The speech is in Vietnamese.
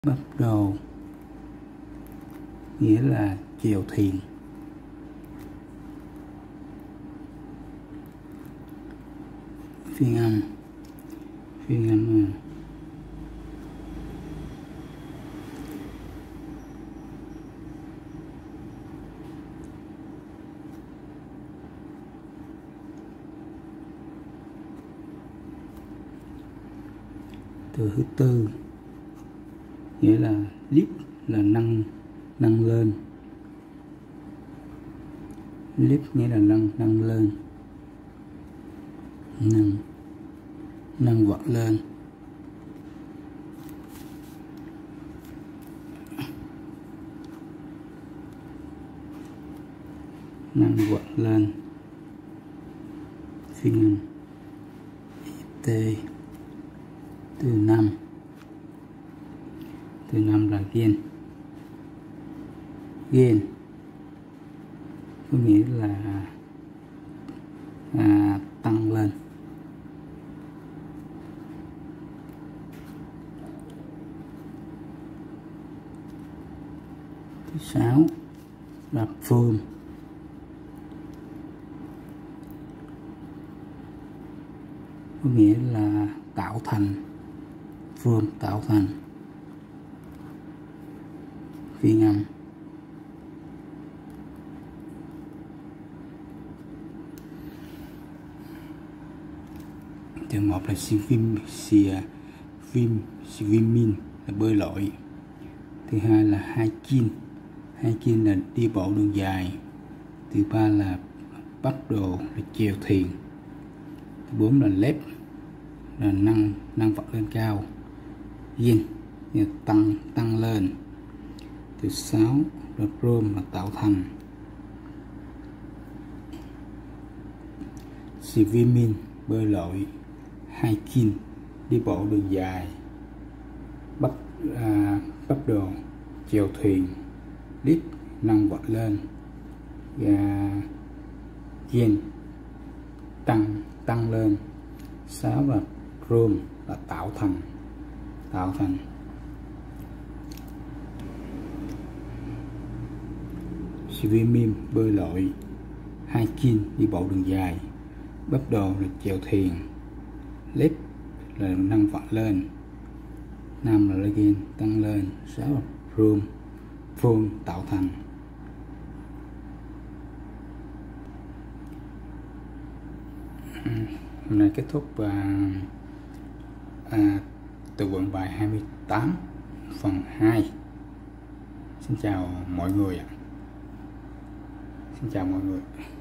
Bắt đầu nghĩa là chèo thuyền. Phiên âm từ thứ tư nghĩa là lift là nâng lên. Lift nghĩa là nâng lên, nâng vật lên. Nâng vật lên. Phiên âm t từ năm là gain có nghĩa là tăng lên. Thứ sáu là form, có nghĩa là tạo thành. Form tạo thành. Phiên âm từ một là swimming là bơi lội. Thứ hai là hiking là đi bộ đường dài. Thứ ba là paddle là chèo thuyền. Thứ bốn là lift là nâng vật lên cao. Gain là tăng lên. Thứ sáu là form là tạo thành. Swimming bơi lội. Hiking đi bộ đường dài. Paddle chèo thuyền. Lift nâng vật lên. Gain tăng lên. Sáu là form là tạo thành. Swimming bơi lội. Hiking đi bộ đường dài. Paddle là chèo thuyền. Lift là nâng vật lên. Năm là gain tăng lên. Sáu là form tạo thành. Hôm nay kết thúc từ vựng bài 28 phần 2. Xin chào mọi người ạ. Xin chào mọi người.